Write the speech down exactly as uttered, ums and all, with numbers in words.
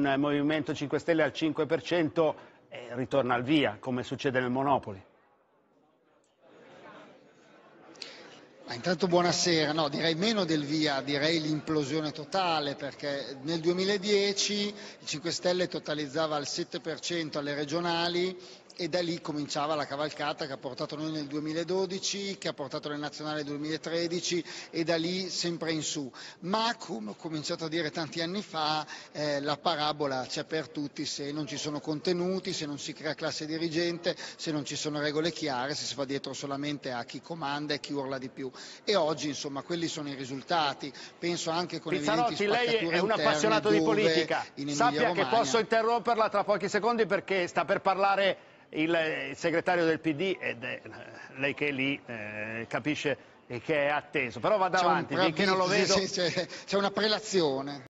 un Movimento cinque Stelle al cinque per cento eh, ritorna al via, come succede nel Monopoli. Ma intanto buonasera, no, direi meno del via, direi l'implosione totale, perché nel duemiladieci il cinque Stelle totalizzava il sette per cento alle regionali e da lì cominciava la cavalcata che ha portato noi nel duemiladodici, che ha portato le nazionali nel duemilatredici e da lì sempre in su. Ma come ho cominciato a dire tanti anni fa, eh, la parabola c'è per tutti se non ci sono contenuti, se non si crea classe dirigente, se non ci sono regole chiare, se si va dietro solamente a chi comanda e chi urla di più. E oggi insomma quelli sono i risultati, penso anche con Pizzarotti, evidenti spaccature lei è un appassionato di politica, sappia che posso interromperla tra pochi secondi perché sta per parlare il segretario del P D ed è lei che è lì eh, capisce che è atteso, però vada avanti, finché non lo vedo. C'è una prelazione.